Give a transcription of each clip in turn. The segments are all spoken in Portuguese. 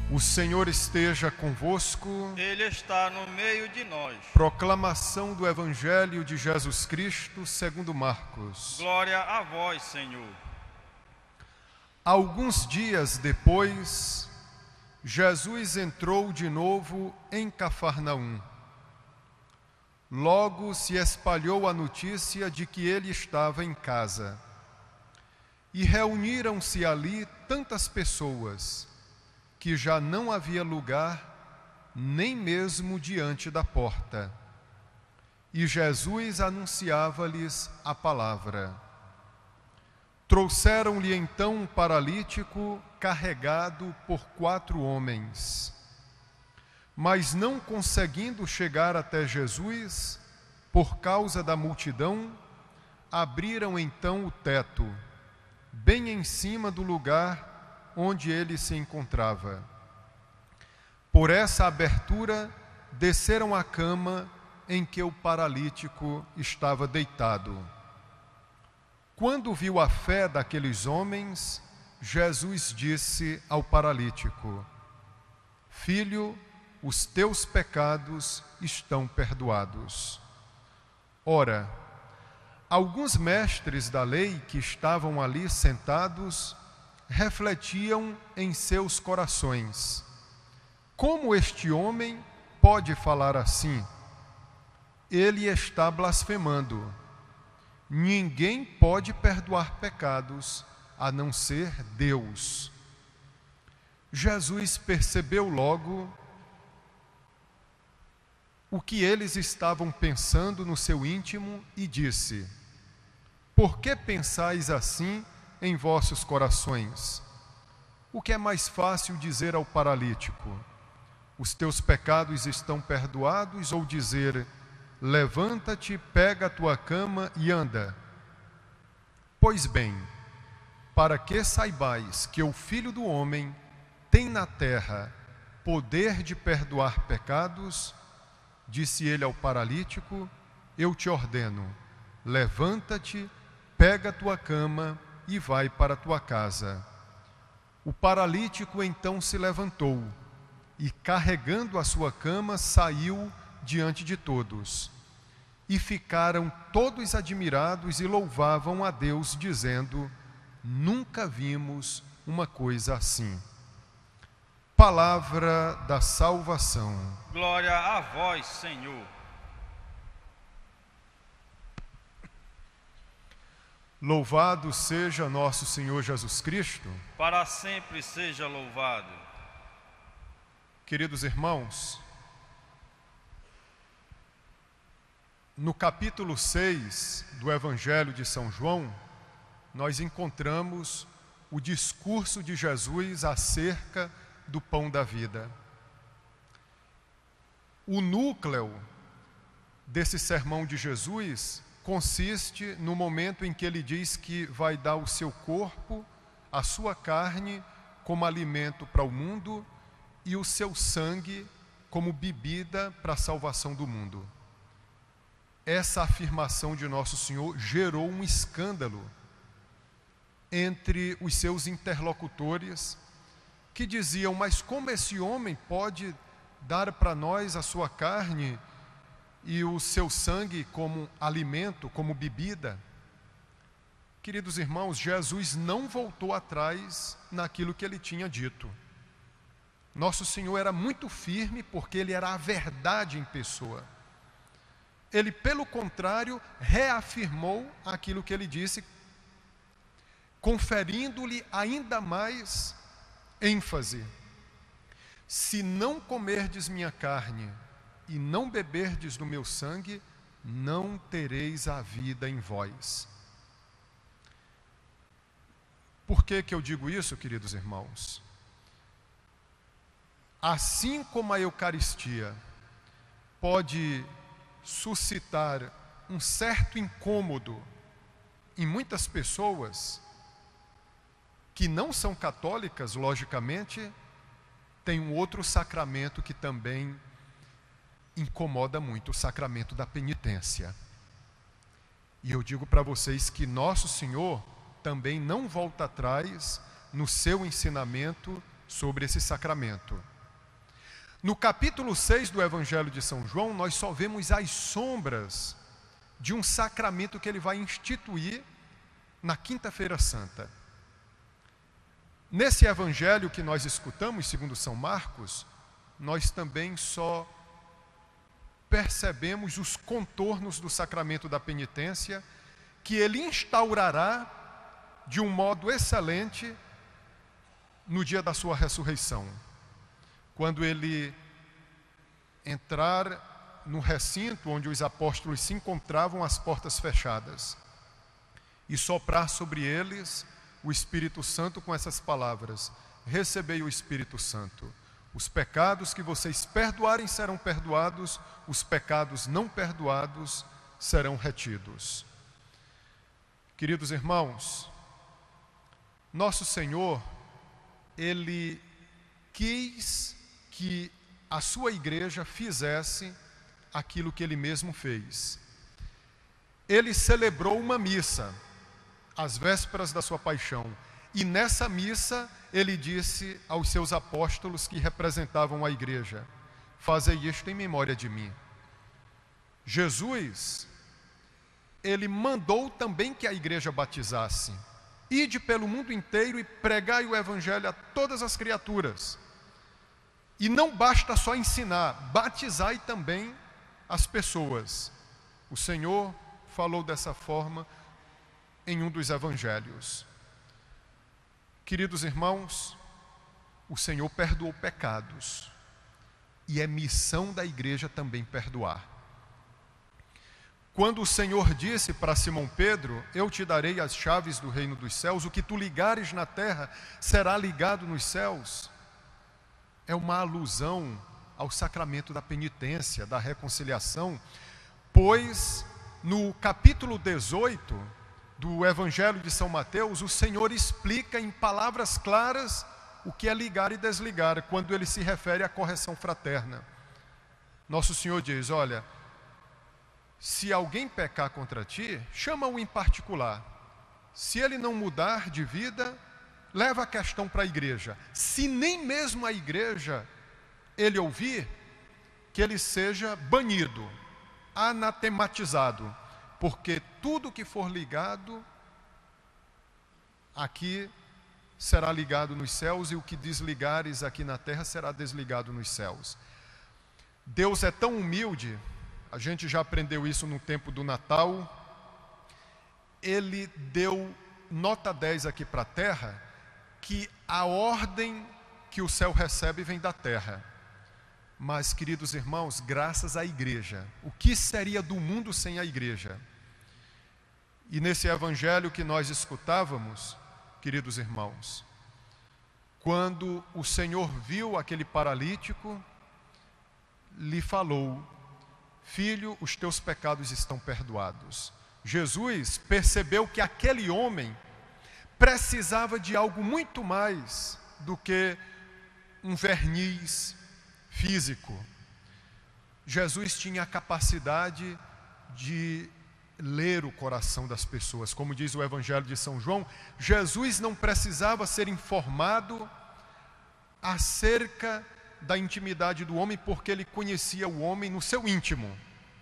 O Senhor esteja convosco. Ele está no meio de nós. Proclamação do Evangelho de Jesus Cristo segundo Marcos. Glória a vós, Senhor. Alguns dias depois, Jesus entrou de novo em Cafarnaum. Logo se espalhou a notícia de que ele estava em casa. E reuniram-se ali tantas pessoas que já não havia lugar nem mesmo diante da porta. E Jesus anunciava-lhes a palavra. Trouxeram-lhe então um paralítico carregado por 4 homens. Mas não conseguindo chegar até Jesus, por causa da multidão, abriram então o teto, bem em cima do lugar onde ele se encontrava. Por essa abertura, desceram a cama em que o paralítico estava deitado. Quando viu a fé daqueles homens, Jesus disse ao paralítico: Filho, os teus pecados estão perdoados. Ora, alguns mestres da lei que estavam ali sentados refletiam em seus corações: como este homem pode falar assim? Ele está blasfemando. Ninguém pode perdoar pecados a não ser Deus. Jesus percebeu logo o que eles estavam pensando no seu íntimo e disse: Por que pensais assim em vossos corações? O que é mais fácil dizer ao paralítico: os teus pecados estão perdoados, ou dizer: levanta-te, pega a tua cama e anda? Pois bem, para que saibais que o Filho do Homem tem na terra poder de perdoar pecados, disse ele ao paralítico: eu te ordeno, levanta-te, pega a tua cama e vai para a tua casa. O paralítico então se levantou e, carregando a sua cama, saiu diante de todos. E ficaram todos admirados e louvavam a Deus, dizendo: nunca vimos uma coisa assim. Palavra da salvação. Glória a vós, Senhor. Louvado seja nosso Senhor Jesus Cristo. Para sempre seja louvado. Queridos irmãos, no capítulo 6 do Evangelho de São João, nós encontramos o discurso de Jesus acerca do pão da vida. O núcleo desse sermão de Jesus consiste no momento em que ele diz que vai dar o seu corpo, a sua carne, como alimento para o mundo e o seu sangue como bebida para a salvação do mundo. Essa afirmação de Nosso Senhor gerou um escândalo entre os seus interlocutores, que diziam: mas como esse homem pode dar para nós a sua carne e o seu sangue como alimento, como bebida? Queridos irmãos, Jesus não voltou atrás naquilo que ele tinha dito. Nosso Senhor era muito firme, porque ele era a verdade em pessoa. Ele, pelo contrário, reafirmou aquilo que ele disse, conferindo-lhe ainda mais ênfase: se não comerdes minha carne e não beberdes do meu sangue, não tereis a vida em vós. Por que eu digo isso, queridos irmãos? Assim como a Eucaristia pode suscitar um certo incômodo em muitas pessoas que não são católicas, logicamente, tem um outro sacramento que também incomoda muito, o sacramento da penitência. E eu digo para vocês que Nosso Senhor também não volta atrás no seu ensinamento sobre esse sacramento. No capítulo 6 do Evangelho de São João, nós só vemos as sombras de um sacramento que ele vai instituir na Quinta-feira Santa. Nesse Evangelho que nós escutamos, segundo São Marcos, nós também só percebemos os contornos do sacramento da penitência, que ele instaurará de um modo excelente no dia da sua ressurreição, quando ele entrar no recinto onde os apóstolos se encontravam, as portas fechadas, e soprar sobre eles o Espírito Santo com essas palavras: recebei o Espírito Santo. Os pecados que vocês perdoarem serão perdoados, os pecados não perdoados serão retidos. Queridos irmãos, nosso Senhor, Ele quis que a sua igreja fizesse aquilo que Ele mesmo fez. Ele celebrou uma missa, às vésperas da sua paixão, e nessa missa ele disse aos seus apóstolos que representavam a igreja: fazei isto em memória de mim. Jesus, ele mandou também que a igreja batizasse: ide pelo mundo inteiro e pregai o evangelho a todas as criaturas. E não basta só ensinar, batizai também as pessoas. O Senhor falou dessa forma em um dos evangelhos. Queridos irmãos, o Senhor perdoou pecados, e é missão da igreja também perdoar. Quando o Senhor disse para Simão Pedro: eu te darei as chaves do reino dos céus, o que tu ligares na terra será ligado nos céus, é uma alusão ao sacramento da penitência, da reconciliação, pois no capítulo 18 do Evangelho de São Mateus, o Senhor explica em palavras claras o que é ligar e desligar, quando ele se refere à correção fraterna. Nosso Senhor diz: olha, se alguém pecar contra ti, chama-o em particular. Se ele não mudar de vida, leva a questão para a igreja. Se nem mesmo a igreja ele ouvir, que ele seja banido, anatematizado, porque tudo que for ligado aqui será ligado nos céus, e o que desligares aqui na terra será desligado nos céus. Deus é tão humilde, a gente já aprendeu isso no tempo do Natal. Ele deu nota 10 aqui para a terra, que a ordem que o céu recebe vem da terra. Mas, queridos irmãos, graças à igreja, o que seria do mundo sem a igreja? E nesse evangelho que nós escutávamos, queridos irmãos, quando o Senhor viu aquele paralítico, lhe falou: filho, os teus pecados estão perdoados. Jesus percebeu que aquele homem precisava de algo muito mais do que um verniz físico. Jesus tinha a capacidade de ler o coração das pessoas. Como diz o Evangelho de São João, Jesus não precisava ser informado acerca da intimidade do homem, porque ele conhecia o homem no seu íntimo.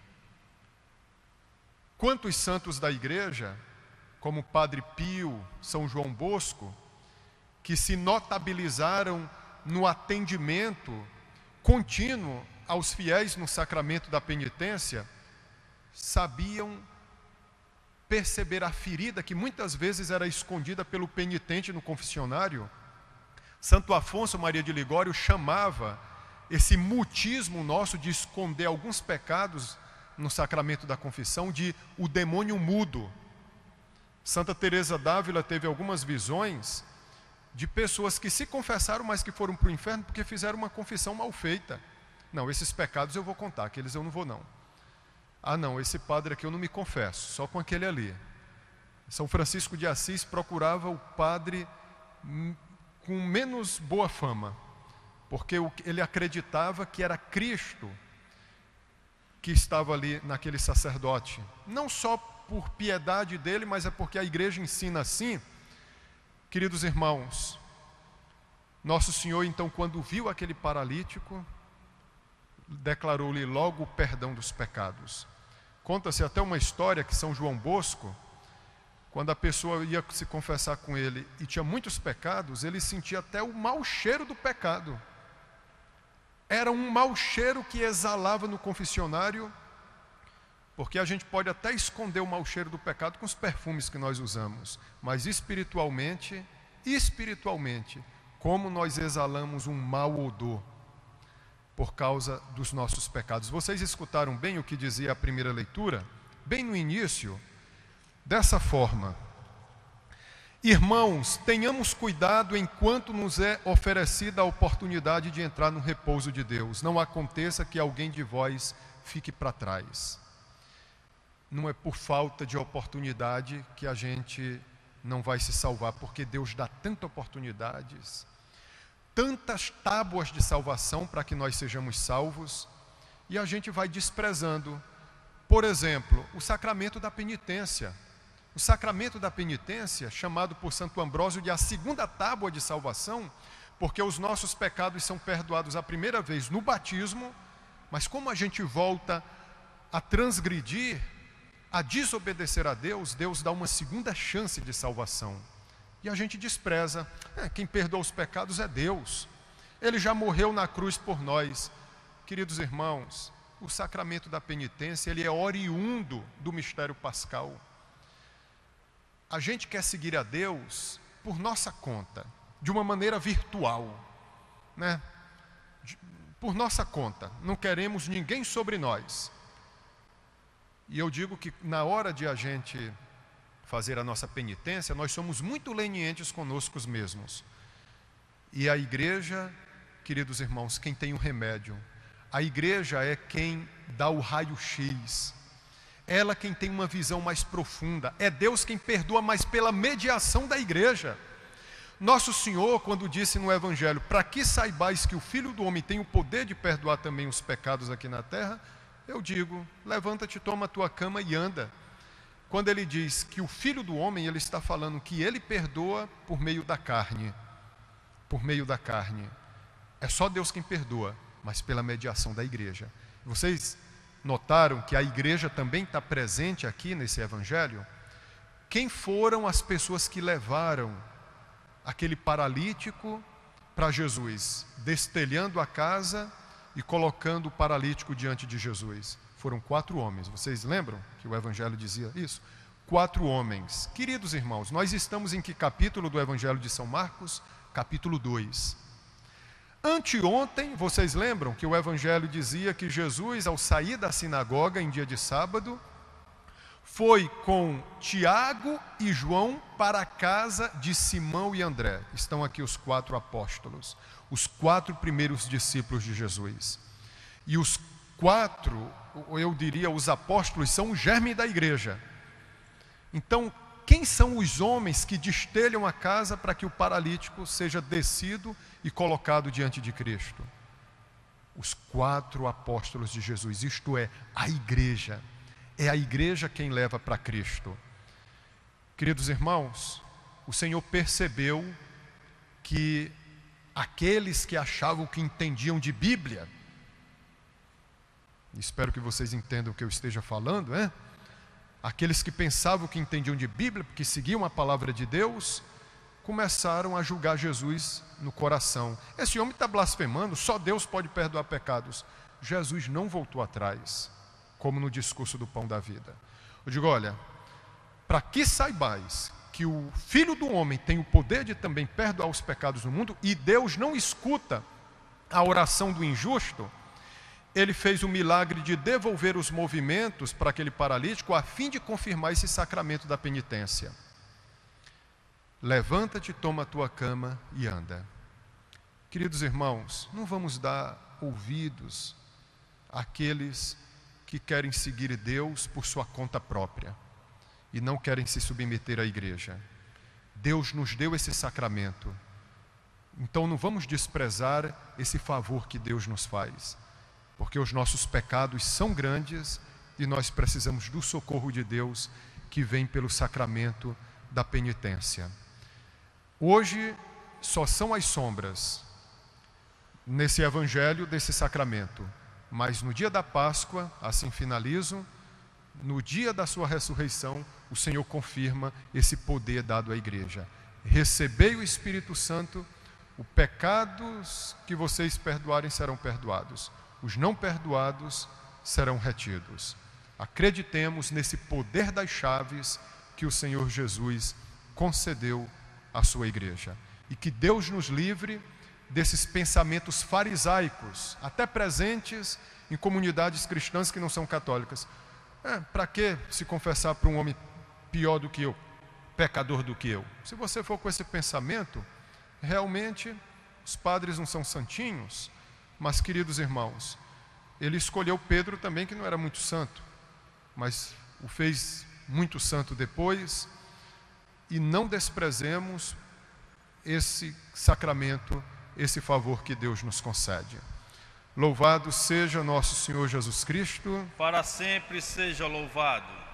Quantos santos da igreja, como Padre Pio, São João Bosco, que se notabilizaram no atendimento contínuo aos fiéis no sacramento da penitência, sabiam perceber a ferida que muitas vezes era escondida pelo penitente no confessionário. Santo Afonso Maria de Ligório chamava esse mutismo nosso de esconder alguns pecados no sacramento da confissão de o demônio mudo. Santa Teresa d'Ávila teve algumas visões de pessoas que se confessaram, mas que foram para o inferno porque fizeram uma confissão mal feita. Não, esses pecados eu vou contar, aqueles eu não vou não. Ah não, esse padre aqui eu não me confesso, só com aquele ali. São Francisco de Assis procurava o padre com menos boa fama, porque ele acreditava que era Cristo que estava ali naquele sacerdote. Não só por piedade dele, mas é porque a igreja ensina assim. Queridos irmãos, Nosso Senhor, então, quando viu aquele paralítico, declarou-lhe logo o perdão dos pecados. Conta-se até uma história que São João Bosco, quando a pessoa ia se confessar com ele e tinha muitos pecados, ele sentia até o mau cheiro do pecado. Era um mau cheiro que exalava no confessionário, porque a gente pode até esconder o mau cheiro do pecado com os perfumes que nós usamos, mas espiritualmente, como nós exalamos um mau odor por causa dos nossos pecados. Vocês escutaram bem o que dizia a primeira leitura? Bem no início, dessa forma: irmãos, tenhamos cuidado enquanto nos é oferecida a oportunidade de entrar no repouso de Deus. Não aconteça que alguém de vós fique para trás. Não é por falta de oportunidade que a gente não vai se salvar, porque Deus dá tantas oportunidades, tantas tábuas de salvação para que nós sejamos salvos, e a gente vai desprezando. Por exemplo, o sacramento da penitência. O sacramento da penitência, chamado por Santo Ambrósio de a segunda tábua de salvação, porque os nossos pecados são perdoados a primeira vez no batismo, mas como a gente volta a transgredir, a desobedecer a Deus, Deus dá uma segunda chance de salvação. E a gente despreza. Quem perdoa os pecados é Deus. Ele já morreu na cruz por nós. Queridos irmãos, o sacramento da penitência, ele é oriundo do mistério pascal. A gente quer seguir a Deus por nossa conta, de uma maneira virtual, né? Por nossa conta, não queremos ninguém sobre nós. E eu digo que na hora de a gente fazer a nossa penitência, nós somos muito lenientes conosco mesmos. E a igreja, queridos irmãos, quem tem o remédio, a igreja é quem dá o raio-x, ela quem tem uma visão mais profunda, é Deus quem perdoa, mas pela mediação da igreja. Nosso Senhor, quando disse no Evangelho, para que saibais que o Filho do Homem tem o poder de perdoar também os pecados aqui na terra, eu digo, levanta-te, toma a tua cama e anda. Quando ele diz que o Filho do Homem, ele está falando que ele perdoa por meio da carne. Por meio da carne. É só Deus quem perdoa, mas pela mediação da igreja. Vocês notaram que a igreja também está presente aqui nesse Evangelho? Quem foram as pessoas que levaram aquele paralítico para Jesus, destelhando a casa e colocando o paralítico diante de Jesus? Foram 4 homens. Vocês lembram que o Evangelho dizia isso? 4 homens. Queridos irmãos, nós estamos em que capítulo do Evangelho de São Marcos? Capítulo 2. Anteontem, vocês lembram que o Evangelho dizia que Jesus, ao sair da sinagoga em dia de sábado, foi com Tiago e João para a casa de Simão e André. Estão aqui os 4 apóstolos, os 4 primeiros discípulos de Jesus. E os 4, eu diria, os apóstolos são o germe da igreja. Então, quem são os homens que destelham a casa para que o paralítico seja descido e colocado diante de Cristo? Os 4 apóstolos de Jesus, isto é, a igreja. É a igreja quem leva para Cristo. Queridos irmãos, o Senhor percebeu que aqueles que achavam que entendiam de Bíblia, espero que vocês entendam o que eu esteja falando, aqueles que pensavam que entendiam de Bíblia, porque seguiam a palavra de Deus, começaram a julgar Jesus no coração. Esse homem está blasfemando, só Deus pode perdoar pecados. Jesus não voltou atrás, como no discurso do pão da vida. Eu digo, olha, para que saibais que o Filho do Homem tem o poder de também perdoar os pecados do mundo, e Deus não escuta a oração do injusto, ele fez o milagre de devolver os movimentos para aquele paralítico, a fim de confirmar esse sacramento da penitência. Levanta-te, toma a tua cama e anda. Queridos irmãos, não vamos dar ouvidos àqueles que querem seguir Deus por sua conta própria e não querem se submeter à igreja. Deus nos deu esse sacramento, então não vamos desprezar esse favor que Deus nos faz, porque os nossos pecados são grandes e nós precisamos do socorro de Deus que vem pelo sacramento da penitência. Hoje só são as sombras nesse evangelho desse sacramento. Mas no dia da Páscoa, assim finalizo, no dia da sua ressurreição, o Senhor confirma esse poder dado à igreja. Recebei o Espírito Santo, os pecados que vocês perdoarem serão perdoados, os não perdoados serão retidos. Acreditemos nesse poder das chaves que o Senhor Jesus concedeu à sua igreja. E que Deus nos livre desses pensamentos farisaicos, até presentes em comunidades cristãs que não são católicas. Para que se confessar para um homem pior do que eu, pecador do que eu? Se você for com esse pensamento, realmente os padres não são santinhos, mas, queridos irmãos, ele escolheu Pedro também, que não era muito santo, mas o fez muito santo depois. E não desprezemos esse sacramento, esse favor que Deus nos concede. Louvado seja nosso Senhor Jesus Cristo. Para sempre seja louvado.